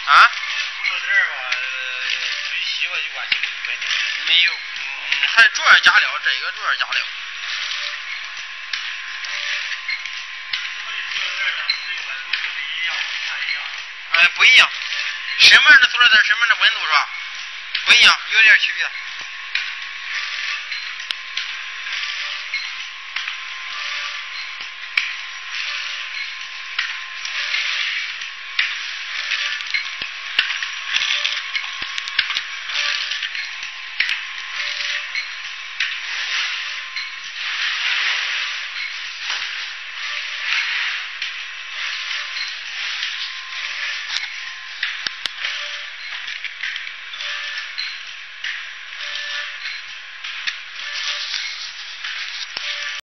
啊？ 塑料袋吧，水洗了就把气不干净。 没有，还主要加料，这个主要加料。哎，不一样。身门的塑料袋，身门的温度是吧？不一样，有点区别。